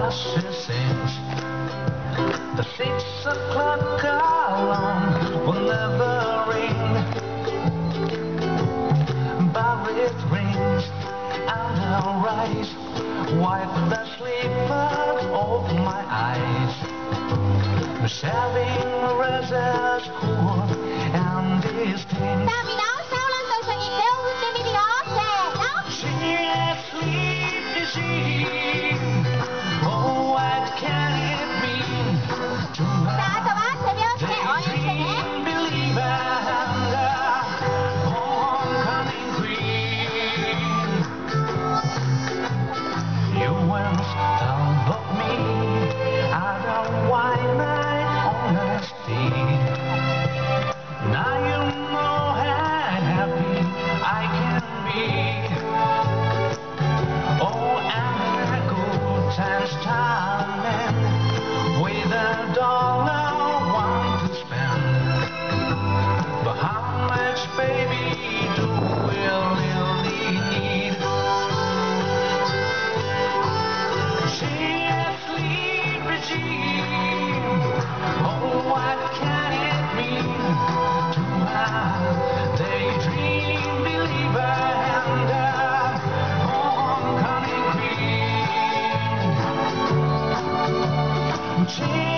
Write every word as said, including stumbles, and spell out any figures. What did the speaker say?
as she sings. The six o'clock alarm will never ring, but it rings and I'll rise, wipe the sleepers off my eyes. Shaving razors cool and distinct. さあ皆さん、ランと一緒に手を振ってみるよ。せーの。 She is sleepy, she. Oh, what can it mean to さあ、あとは手拍子で応援してね。 dream believer and a homecoming queen? You once thought of me as a wine night honesty. Now you know how happy I can be. Oh, and a good times timing with a dollar one to spend. But how much, baby, do we really need? She is sleepy, she. Oh, what can it mean to a daydream believer and a homecoming queen? She